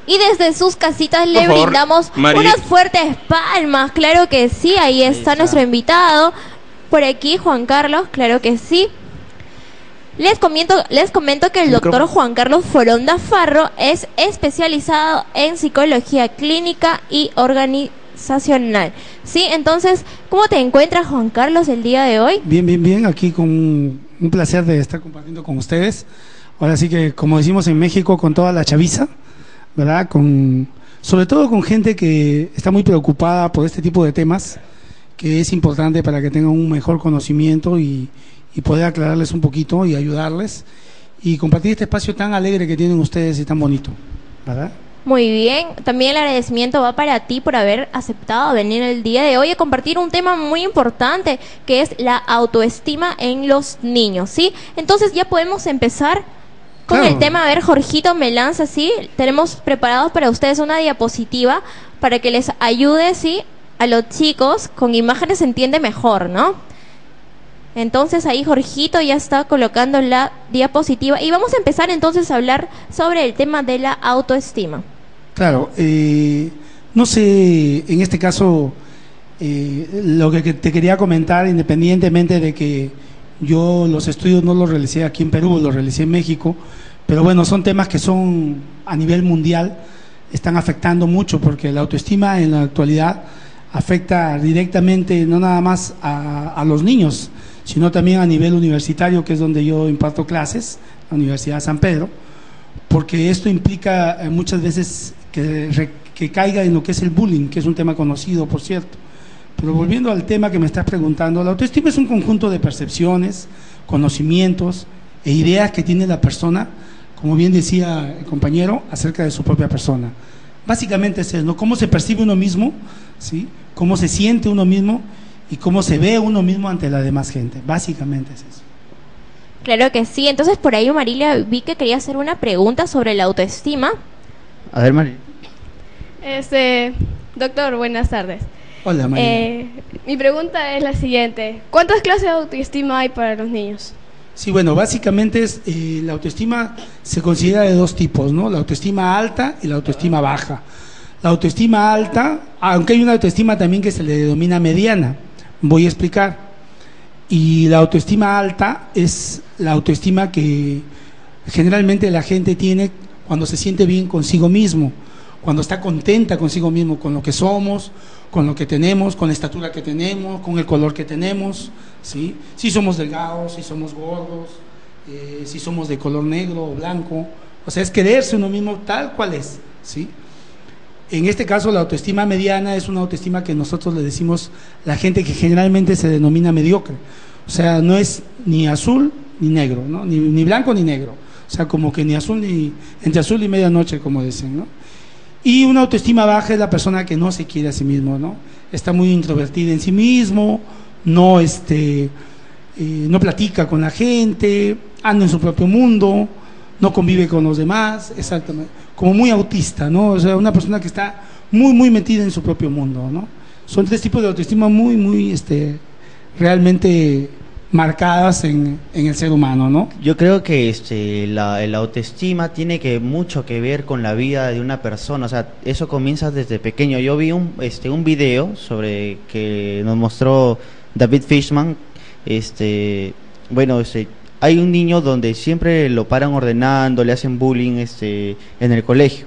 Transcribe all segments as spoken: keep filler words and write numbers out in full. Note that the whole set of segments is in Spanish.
Y desde sus casitas le Por favor, brindamos Mari. unas fuertes palmas. Claro que sí, ahí está nuestro invitado. Por aquí, Juan Carlos, claro que sí. Les comento, les comento que el doctor Juan Carlos Foronda Farro es especializado en psicología clínica y organizacional. ¿Sí? Entonces, ¿cómo te encuentras, Juan Carlos, el día de hoy? Bien, bien, bien. Aquí con un, un placer de estar compartiendo con ustedes. Ahora sí que, como decimos en México, con toda la chaviza, ¿verdad? Con, sobre todo con gente que está muy preocupada por este tipo de temas, que es importante para que tengan un mejor conocimiento y, y poder aclararles un poquito y ayudarles y compartir este espacio tan alegre que tienen ustedes y tan bonito, ¿verdad? Muy bien, también el agradecimiento va para ti por haber aceptado venir el día de hoy a compartir un tema muy importante que es la autoestima en los niños, ¿sí? Entonces ya podemos empezar con Claro. el tema. A ver, Jorgito me lanza, ¿sí? Tenemos preparados para ustedes una diapositiva para que les ayude, ¿sí? A los chicos, con imágenes se entiende mejor, ¿no? Entonces ahí Jorgito ya está colocando la diapositiva y vamos a empezar entonces a hablar sobre el tema de la autoestima. Claro, eh, no sé, en este caso, eh, lo que que te quería comentar, independientemente de que yo los estudios no los realicé aquí en Perú, los realicé en México, pero bueno, son temas que son a nivel mundial, están afectando mucho, porque la autoestima en la actualidad afecta directamente no nada más a, a los niños, sino también a nivel universitario, que es donde yo imparto clases, la Universidad de San Pedro, porque esto implica eh, muchas veces que, re, que caiga en lo que es el bullying, que es un tema conocido, por cierto. Pero volviendo al tema que me estás preguntando, la autoestima es un conjunto de percepciones, conocimientos e ideas que tiene la persona, como bien decía el compañero, acerca de su propia persona. Básicamente es eso, ¿no? Cómo se percibe uno mismo, ¿sí? Cómo se siente uno mismo y cómo se ve uno mismo ante la demás gente. Básicamente es eso. Claro que sí. Entonces por ahí, Marilia, vi que quería hacer una pregunta sobre la autoestima. A ver, Mari. Este, doctor, buenas tardes. Hola, María. Eh, mi pregunta es la siguiente: ¿cuántas clases de autoestima hay para los niños? Sí, bueno, básicamente es, eh, la autoestima se considera de dos tipos, ¿no? La autoestima alta y la autoestima baja. La autoestima alta, aunque hay una autoestima también que se le denomina mediana, voy a explicar. Y la autoestima alta es la autoestima que generalmente la gente tiene cuando se siente bien consigo mismo, cuando está contenta consigo mismo, con lo que somos, con lo que tenemos, con la estatura que tenemos, con el color que tenemos, ¿sí? Si somos delgados, si somos gordos, eh, si somos de color negro o blanco, o sea, es quererse uno mismo tal cual es, ¿sí? En este caso, la autoestima mediana es una autoestima que nosotros le decimos la gente que generalmente se denomina mediocre, o sea, no es ni azul ni negro, ¿no? Ni, ni blanco ni negro, o sea, como que ni azul ni, entre azul y medianoche, como dicen, ¿no? Y una autoestima baja es la persona que no se quiere a sí mismo, ¿no? Está muy introvertida en sí mismo, no, este, eh, no platica con la gente, anda en su propio mundo, no convive con los demás, exactamente, como muy autista, ¿no? O sea, una persona que está muy, muy metida en su propio mundo, ¿no? Son tres tipos de autoestima muy, muy, este, realmente marcadas en, en el ser humano, ¿no? Yo creo que este, la, la autoestima tiene que mucho que ver con la vida de una persona, o sea, eso comienza desde pequeño. Yo vi un, este, un video sobre que nos mostró David Fishman, este, bueno, este, hay un niño donde siempre lo paran ordenando, le hacen bullying este, en el colegio,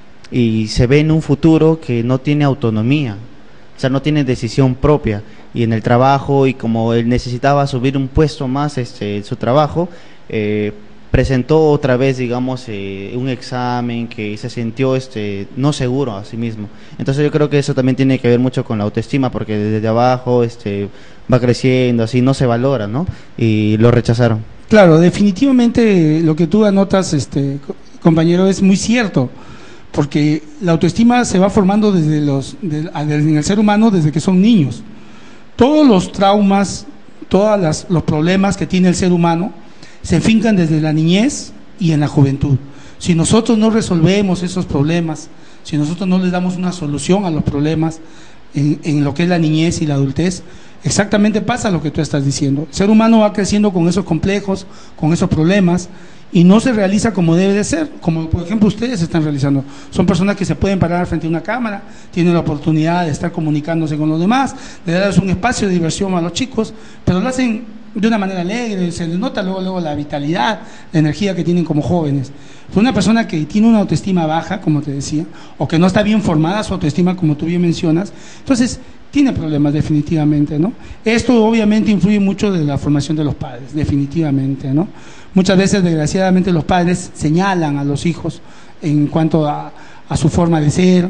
y se ve en un futuro que no tiene autonomía, o sea, no tiene decisión propia, y en el trabajo, y como él necesitaba subir un puesto más este, en su trabajo, eh, presentó otra vez, digamos, eh, un examen que se sintió este, no seguro a sí mismo. Entonces yo creo que eso también tiene que ver mucho con la autoestima, porque desde abajo este, va creciendo, así no se valora, ¿no? Y lo rechazaron. Claro, definitivamente lo que tú anotas, este, compañero, es muy cierto, porque la autoestima se va formando desde los, de, en el ser humano desde que son niños. Todos los traumas, todos los problemas que tiene el ser humano se fincan desde la niñez y en la juventud. Si nosotros no resolvemos esos problemas, si nosotros no les damos una solución a los problemas en, en lo que es la niñez y la adultez, exactamente pasa lo que tú estás diciendo. El ser humano va creciendo con esos complejos, con esos problemas, y no se realiza como debe de ser, como por ejemplo ustedes están realizando. Son personas que se pueden parar frente a una cámara, tienen la oportunidad de estar comunicándose con los demás, de darles un espacio de diversión a los chicos, pero lo hacen de una manera alegre, se les nota luego, luego la vitalidad, la energía que tienen como jóvenes. Fue una persona que tiene una autoestima baja, como te decía, o que no está bien formada su autoestima, como tú bien mencionas, entonces tiene problemas definitivamente, ¿no? Esto obviamente influye mucho de la formación de los padres, definitivamente, ¿no? Muchas veces, desgraciadamente, los padres señalan a los hijos en cuanto a, a su forma de ser,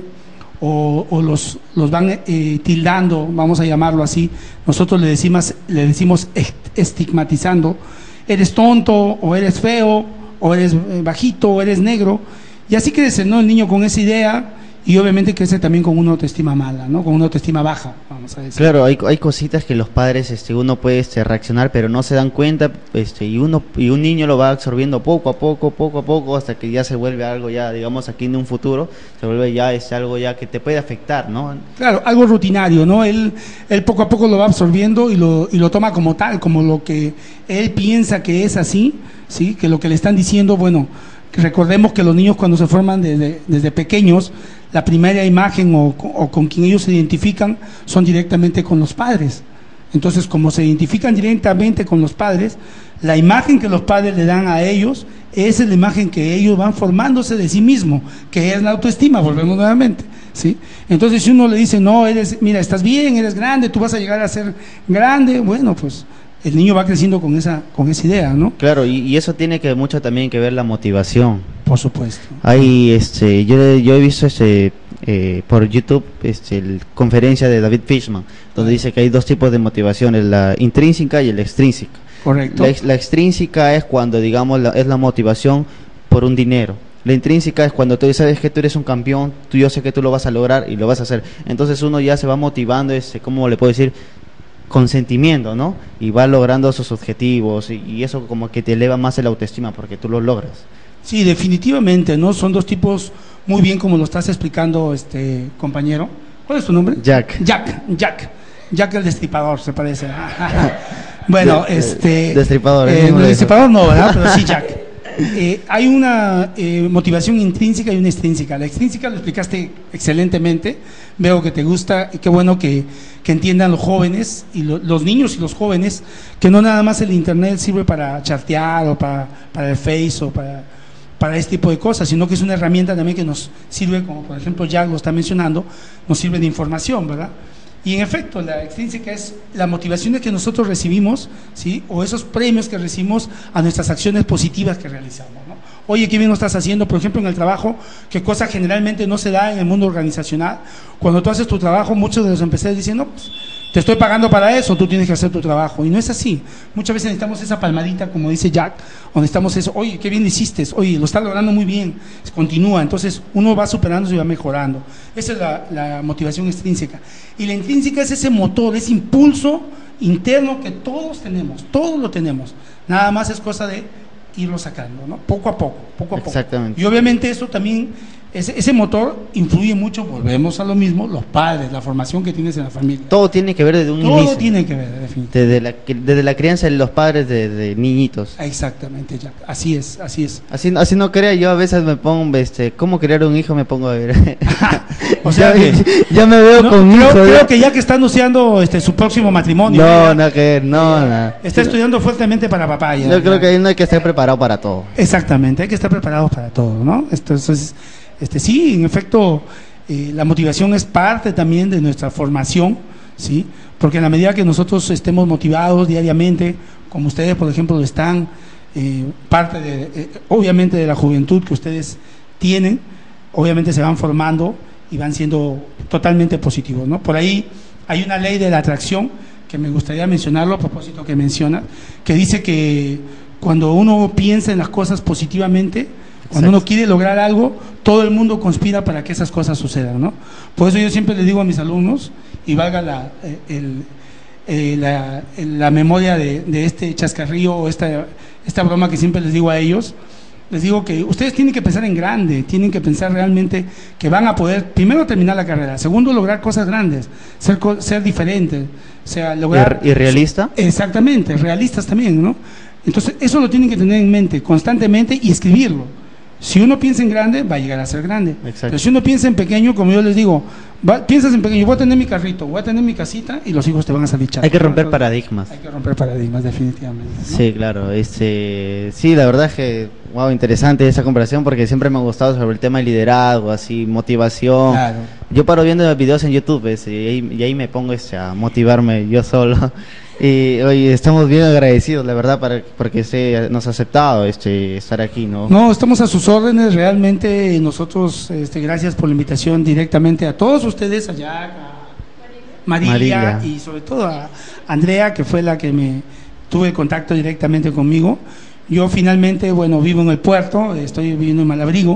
o, o los, los van eh, tildando, vamos a llamarlo así. Nosotros le decimos, le decimos estigmatizando: eres tonto, o eres feo, o eres bajito, o eres negro. Y así crece, ¿no?, el niño con esa idea, y obviamente crece también con una autoestima mala, ¿no?, con una autoestima baja, vamos a decir. Claro, hay, hay cositas que los padres, este, uno puede este, reaccionar, pero no se dan cuenta, este, y uno y un niño lo va absorbiendo poco a poco, poco a poco, hasta que ya se vuelve algo ya, digamos, aquí en un futuro, se vuelve ya este, algo ya que te puede afectar, ¿no? Claro, algo rutinario, ¿no? Él, él poco a poco lo va absorbiendo y lo, y lo toma como tal, como lo que él piensa que es así, ¿sí? Que lo que le están diciendo, bueno, recordemos que los niños cuando se forman desde, desde pequeños, la primera imagen o, o con quien ellos se identifican son directamente con los padres. Entonces, como se identifican directamente con los padres, la imagen que los padres le dan a ellos es la imagen que ellos van formándose de sí mismos, que es la autoestima, volvemos nuevamente, ¿sí? Entonces, si uno le dice, no, eres, mira, estás bien, eres grande, tú vas a llegar a ser grande, bueno, pues el niño va creciendo con esa, con esa idea, ¿no? Claro, y, y eso tiene que mucho también que ver la motivación. Por supuesto. Hay, este, yo, yo he visto este, eh, por YouTube, este, el, conferencia de David Fishman, donde dice que hay dos tipos de motivaciones, la intrínseca y la extrínseca. Correcto. La, la extrínseca es cuando, digamos, la, es la motivación por un dinero. La intrínseca es cuando tú sabes que tú eres un campeón, tú yo sé que tú lo vas a lograr y lo vas a hacer. Entonces uno ya se va motivando, este, ¿cómo le puedo decir?, con sentimiento, ¿no? Y va logrando sus objetivos, y, y eso como que te eleva más el autoestima porque tú lo logras. Sí, definitivamente, ¿no? Son dos tipos, muy bien como lo estás explicando, este compañero. ¿Cuál es tu nombre? Jack. Jack, Jack. Jack el Destripador, se parece. Bueno, De, este... Destripador. Eh, no, el Destripador no, ¿verdad? Pero sí, Jack. Eh, hay una eh, motivación intrínseca y una extrínseca. La extrínseca lo explicaste excelentemente, veo que te gusta, y qué bueno que, que entiendan los jóvenes, y lo, los niños y los jóvenes, que no nada más el internet sirve para chatear o para, para el Face o para, para este tipo de cosas, sino que es una herramienta también que nos sirve, como por ejemplo Jack lo está mencionando, nos sirve de información, ¿verdad? Y en efecto, la extrínseca es la motivación que nosotros recibimos, ¿sí? O esos premios que recibimos a nuestras acciones positivas que realizamos, ¿no? Oye, qué bien lo estás haciendo, por ejemplo, en el trabajo, que cosa generalmente no se da en el mundo organizacional. Cuando tú haces tu trabajo, muchos de los empresarios dicen, no, pues te estoy pagando para eso, tú tienes que hacer tu trabajo. Y no es así. Muchas veces necesitamos esa palmadita, como dice Jack, o necesitamos eso, oye, qué bien lo hiciste, oye, lo estás logrando muy bien, continúa. Entonces uno va superándose y va mejorando. Esa es la, la motivación extrínseca. Y la intrínseca es ese motor, ese impulso interno que todos tenemos, todos lo tenemos. Nada más es cosa de irlo sacando, ¿no? Poco a poco, poco a poco. Exactamente. Y obviamente eso también, ese, ese motor influye mucho, volvemos a lo mismo, los padres, la formación que tienes en la familia. Todo tiene que ver desde un Todo inicio. tiene que ver, definitivamente. Desde la, desde la crianza de los padres de, de niñitos. Exactamente, Jack. Así es, así es. Así, así no crea, yo a veces me pongo, este, ¿cómo crear un hijo? Me pongo a ver. O sea ya, que ya me veo no, con creo, hijo. creo que Jack está anunciando este, su próximo matrimonio. No, ¿eh? no, que no, no. Está estudiando fuertemente para papá. Ya, Yo creo ya. que ahí no hay que estar preparado para todo. Exactamente, hay que estar preparados para todo, ¿no? Entonces, este, sí, en efecto, eh, la motivación es parte también de nuestra formación, ¿sí? Porque en la medida que nosotros estemos motivados diariamente, como ustedes, por ejemplo, lo están, eh, parte de, eh, obviamente, de la juventud que ustedes tienen, obviamente se van formando y van siendo totalmente positivos, ¿no? Por ahí hay una ley de la atracción que me gustaría mencionarlo a propósito que menciona, que dice que cuando uno piensa en las cosas positivamente, cuando Exacto. uno quiere lograr algo, todo el mundo conspira para que esas cosas sucedan, ¿no? Por eso yo siempre le digo a mis alumnos, y valga la, el, el, la, la memoria de, de este chascarrillo o esta, esta broma que siempre les digo a ellos, les digo que ustedes tienen que pensar en grande, tienen que pensar realmente que van a poder, primero, terminar la carrera, segundo, lograr cosas grandes, ser, ser diferentes, o sea, lograr... ¿Y realista? Exactamente, realistas también, ¿no? Entonces, eso lo tienen que tener en mente constantemente y escribirlo. Si uno piensa en grande, va a llegar a ser grande. Exacto. Pero si uno piensa en pequeño, como yo les digo, va, piensas en pequeño, voy a tener mi carrito, voy a tener mi casita y los hijos te van a salir chatos. Hay que romper ¿no? paradigmas. Hay que romper paradigmas, definitivamente, ¿no? Sí, claro. Este, sí, la verdad es que, wow, interesante esa conversación porque siempre me ha gustado sobre el tema de liderazgo, así, motivación. Claro. Yo paro viendo videos en YouTube ese, y, ahí, y ahí me pongo este, a motivarme yo solo. Y hoy estamos bien agradecidos, la verdad, para, porque se nos ha aceptado este, estar aquí, ¿no? No, estamos a sus órdenes, realmente nosotros, este, gracias por la invitación directamente a todos ustedes, a Jack, a Marilia, Marilia. y sobre todo a Andrea, que fue la que me tuve contacto directamente conmigo. Yo finalmente, bueno, vivo en el puerto, estoy viviendo en Malabrigo,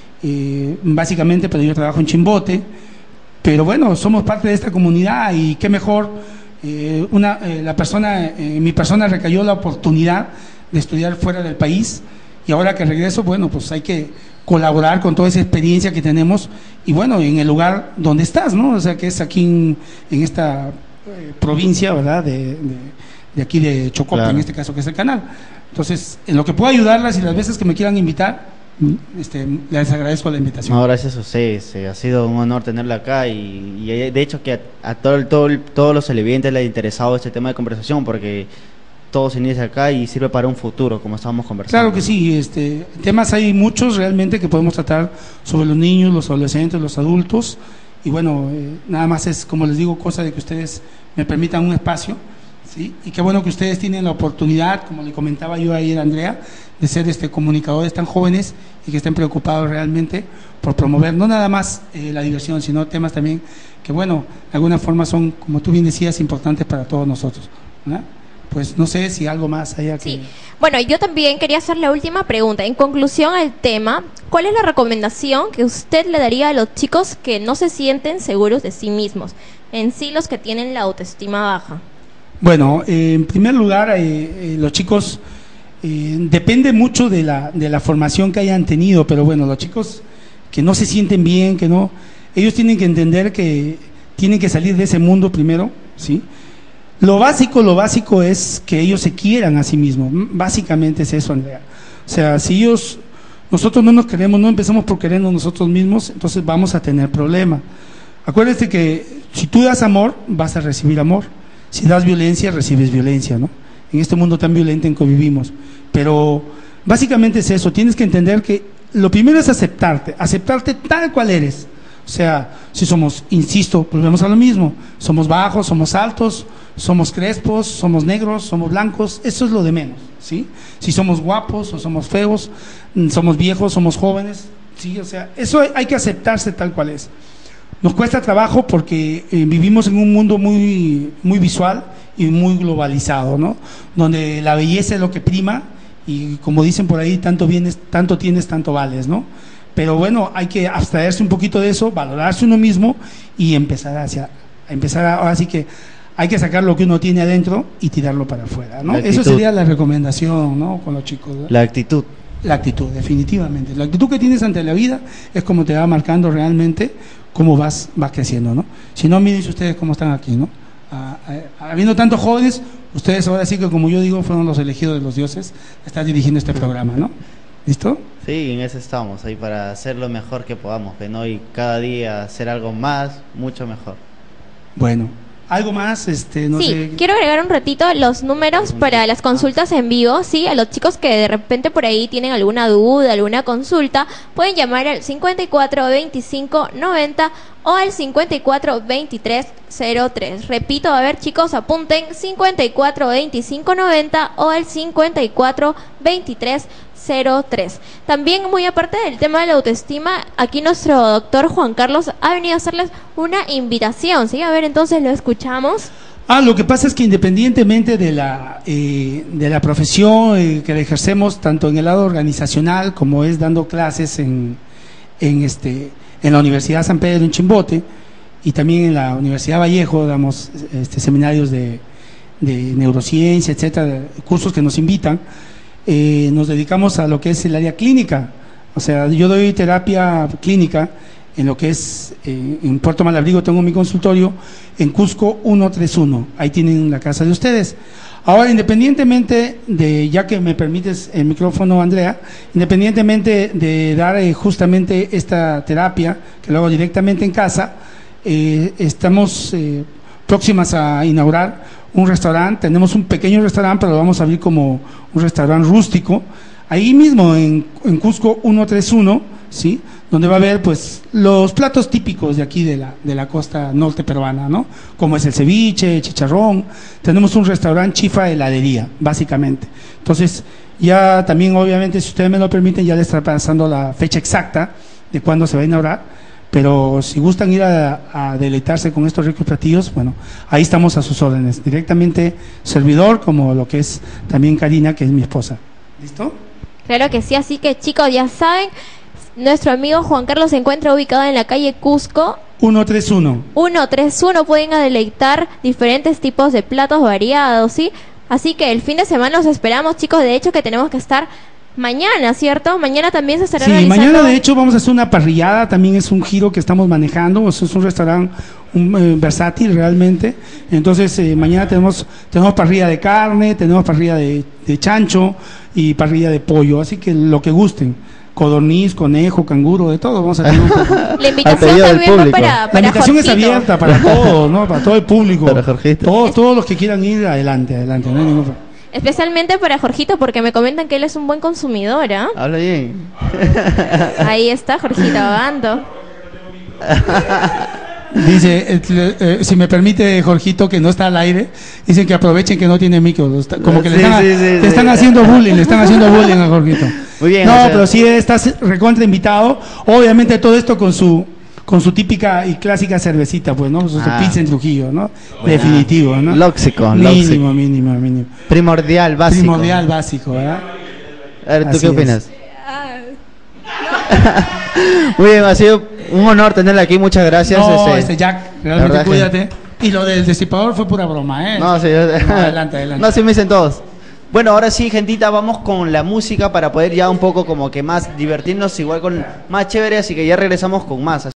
eh, básicamente, pero yo trabajo en Chimbote, pero bueno, somos parte de esta comunidad y qué mejor. Eh, una, eh, la persona, eh, mi persona recayó la oportunidad de estudiar fuera del país y ahora que regreso, bueno, pues hay que colaborar con toda esa experiencia que tenemos y bueno, en el lugar donde estás, ¿no? O sea, que es aquí en, en esta eh, provincia, ¿verdad? De, de, de aquí de Chocope, claro. En este caso que es el canal. Entonces, en lo que puedo ayudarlas y las veces que me quieran invitar, Este, les agradezco la invitación. No, gracias a ustedes, eh, ha sido un honor tenerla acá y, y de hecho que a, a todo, el- todo, el- todos los televidentes les ha interesado este tema de conversación porque todo se inicia acá y sirve para un futuro, como estábamos conversando. Claro que sí, este, temas hay muchos realmente que podemos tratar sobre los niños, los adolescentes, los adultos y bueno, eh, nada más es como les digo, cosa de que ustedes me permitan un espacio, ¿sí? Y qué bueno que ustedes tienen la oportunidad, como le comentaba yo ayer a Andrea, de ser este comunicadores tan jóvenes y que estén preocupados realmente por promover no nada más eh, la diversión, sino temas también que bueno, de alguna forma son, como tú bien decías, importantes para todos nosotros, ¿verdad? Pues no sé si algo más haya que... Sí. Bueno, yo también quería hacer la última pregunta. En conclusión al tema, ¿cuál es la recomendación que usted le daría a los chicos que no se sienten seguros de sí mismos? En sí, los que tienen la autoestima baja. Bueno, eh, en primer lugar, eh, eh, los chicos, eh, depende mucho de la, de la formación que hayan tenido, pero bueno, los chicos que no se sienten bien, que no, ellos tienen que entender que tienen que salir de ese mundo primero, ¿sí? Lo básico, lo básico es que ellos se quieran a sí mismos, básicamente es eso, Andrea. O sea, si ellos, nosotros no nos queremos, no empezamos por querernos nosotros mismos, entonces vamos a tener problemas. Acuérdate que si tú das amor, vas a recibir amor. Si das violencia, recibes violencia, ¿no? En este mundo tan violento en que vivimos. Pero básicamente es eso, tienes que entender que lo primero es aceptarte, aceptarte tal cual eres. O sea, si somos, insisto, volvemos a lo mismo, somos bajos, somos altos, somos crespos, somos negros, somos blancos, eso es lo de menos, ¿sí? Si somos guapos o somos feos, somos viejos, somos jóvenes, ¿sí? O sea, eso hay, hay que aceptarse tal cual es. Nos cuesta trabajo porque eh, vivimos en un mundo muy, muy visual y muy globalizado, ¿no? Donde la belleza es lo que prima y como dicen por ahí, tanto vienes, tanto tienes, tanto vales, ¿no? Pero bueno, hay que abstraerse un poquito de eso, valorarse uno mismo y empezar hacia, a empezar a, ahora sí que hay que sacar lo que uno tiene adentro y tirarlo para afuera, ¿no? La Eso actitud. sería la recomendación, ¿no? Con los chicos, ¿no? La actitud. La actitud, definitivamente. La actitud que tienes ante la vida es como te va marcando realmente cómo vas, vas creciendo, ¿no? Si no, miren ustedes cómo están aquí, ¿no? Ah, ah, habiendo tantos jóvenes, ustedes ahora sí que, como yo digo, fueron los elegidos de los dioses a estar dirigiendo este programa, ¿no? ¿Listo? Sí, en eso estamos, ahí para hacer lo mejor que podamos, que no y cada día hacer algo más, mucho mejor. Bueno, algo más, este, no sí, sé. quiero agregar un ratito los números para las consultas en vivo, sí, a los chicos que de repente por ahí tienen alguna duda, alguna consulta, pueden llamar al cincuenta y cuatro veinticinco noventa o al cincuenta y cuatro veintitrés cero tres. Repito, a ver chicos, apunten cincuenta y cuatro veinticinco noventa o al cincuenta y cuatro veintitrés cero tres. También, muy aparte del tema de la autoestima, aquí nuestro doctor Juan Carlos ha venido a hacerles una invitación, ¿sí? A ver, entonces lo escuchamos. Ah, lo que pasa es que independientemente de la, eh, de la profesión eh, que la ejercemos, tanto en el lado organizacional como es dando clases en, en, este, en la Universidad San Pedro en Chimbote y también en la Universidad Vallejo, damos este, seminarios de, de neurociencia, etcétera, cursos que nos invitan. eh, nos dedicamos a lo que es el área clínica. O sea, yo doy terapia clínica en lo que es, eh, en Puerto Malabrigo tengo mi consultorio, en Cusco ciento treinta y uno, ahí tienen la casa de ustedes. Ahora, independientemente de, ya que me permites el micrófono, Andrea, independientemente de dar eh, justamente esta terapia, que lo hago directamente en casa, eh, estamos eh, próximas a inaugurar un restaurante. Tenemos un pequeño restaurante, pero lo vamos a abrir como un restaurante rústico, ahí mismo en, en Cusco ciento treinta y uno, ¿sí?, donde va a haber pues los platos típicos de aquí de la, de la costa norte peruana, ¿no? Como es el ceviche, chicharrón. Tenemos un restaurante chifa heladería, básicamente. Entonces, ya también obviamente, si ustedes me lo permiten, ya les está pasando la fecha exacta de cuándo se va a inaugurar, pero si gustan ir a, a deleitarse con estos ricos platillos, bueno, ahí estamos a sus órdenes, directamente servidor, como lo que es también Karina, que es mi esposa. ¿Listo? Claro que sí, así que chicos, ya saben, nuestro amigo Juan Carlos se encuentra ubicado en la calle Cusco ciento treinta y uno. ciento treinta y uno, pueden deleitar diferentes tipos de platos variados, ¿sí? Así que el fin de semana los esperamos, chicos. De hecho, que tenemos que estar mañana, ¿cierto? Mañana también se estará Sí, realizando... mañana de hecho vamos a hacer una parrillada, también es un giro que estamos manejando, o sea, es un restaurante un, eh, versátil realmente. Entonces eh, mañana tenemos tenemos parrilla de carne, tenemos parrilla de, de chancho y parrilla de pollo, así que lo que gusten. Codorniz, conejo, canguro, de todo vamos a tener un poco. La invitación pedido del también va público. para, La para invitación es Jorgito. abierta para todos, ¿no? Para todo el público. Para Jorgito. Todos, todos los que quieran ir, adelante, adelante. No hay ningún problema. Especialmente para Jorgito, porque me comentan que él es un buen consumidor, ¿ah? Habla bien. Ahí está Jorgito vagando. Dice, eh, eh, si me permite, Jorgito, que no está al aire, dicen que aprovechen que no tiene micro, lo está- como que le Sí, están, sí, sí, le sí. están haciendo bullying, le están haciendo bullying a Jorgito. Muy bien, No, o sea- pero sí estás recontra invitado, obviamente todo esto con su con su típica y clásica cervecita, pues, ¿no? Su Ah. pizza en Trujillo, ¿no? Definitivo, ¿no? Lóxico, Mínimo, lóxico. mínimo, mínimo. Primordial, básico. Primordial, básico, ¿verdad? A ver, ¿tú Así qué es. opinas? Muy bien, ha sido un honor tenerla aquí, muchas gracias. No, este, este Jack, la realmente verdad que- cuídate. Y lo del disipador fue pura broma, ¿eh? No, sí, No, adelante, adelante. No, sí me dicen todos. Bueno, ahora sí, gentita, vamos con la música para poder ya un poco como que más divertirnos, igual con más chévere, así que ya regresamos con más.